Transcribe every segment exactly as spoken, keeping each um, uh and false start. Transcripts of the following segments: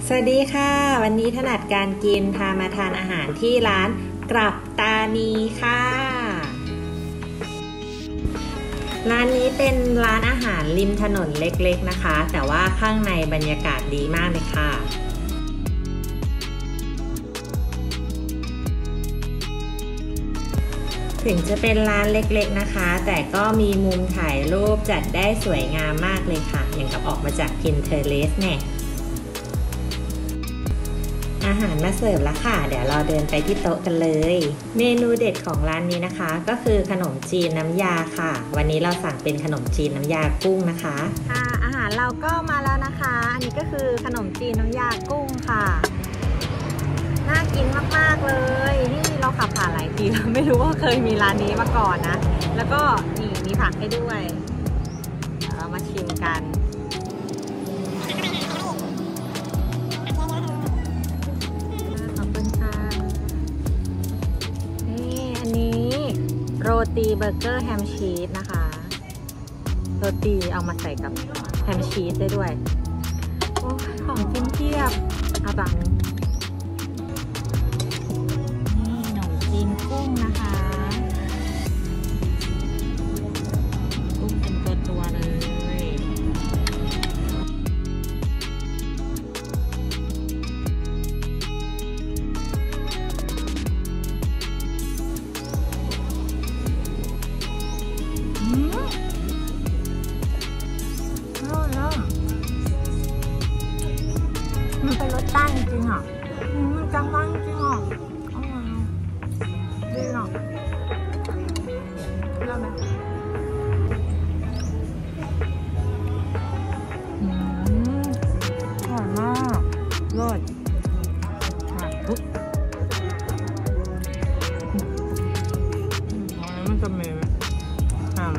สวัสดีค่ะวันนี้ถนัดการกินพามาทานอาหารที่ร้านกลับตานีค่ะร้านนี้เป็นร้านอาหารริมถนนเล็กๆนะคะแต่ว่าข้างในบรรยากาศดีมากเลยค่ะถึงจะเป็นร้านเล็กๆนะคะแต่ก็มีมุมถ่ายรูปจัดได้สวยงามมากเลยค่ะอย่างกับออกมาจากพินเทอร์เรสเนี่ยอาหารมาเสิร์ฟแล้วค่ะเดี๋ยวเราเดินไปที่โต๊ะกันเลยเมนูเด็ดของร้านนี้นะคะก็คือขนมจีนน้ำยาค่ะวันนี้เราสั่งเป็นขนมจีนน้ำยากุ้งนะคะค่ะอาหารเราก็มาแล้วนะคะอันนี้ก็คือขนมจีนน้ำยากุ้งค่ะน่ากินมากๆเลยนี่เราขับผ่านหลายทีแล้วไม่รู้ว่าเคยมีร้านนี้มาก่อนนะแล้วก็นี่มีผักให้ด้วยเรามาชิมกันโรตีเบอร์เกอร์แฮมชีสนะคะโรตีเอามาใส่กับแฮมชีสได้ด้วยโอ้ของกินเทียบอาบังนี่ขนมจีนกุ้งนะคะกุ้งเป็นตัวตัวเลยมันเป็นรสใต้จริงๆอ่ะมันจังหวะจริงๆอ่ะอร่อยดีอ่ะเริ่มไหมอืมอร่อยมากเลิศอ่ะปุ๊บอันนี้มันจะมีแฮม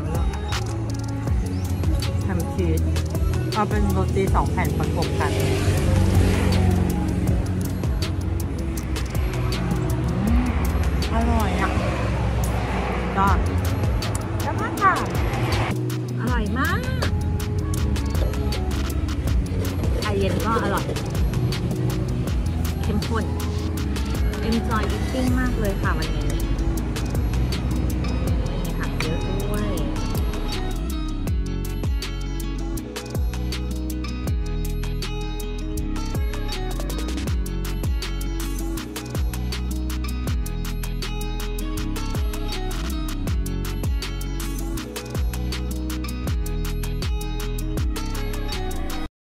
แฮมชีสเอาเป็นโรตีสองแผ่นประกบกันอร่อยอ่ะยอดแล้วก็ค่ะอร่อยมากไอเย็นก็อร่อยเข้มข้น enjoy eating มากเลยค่ะวันนี้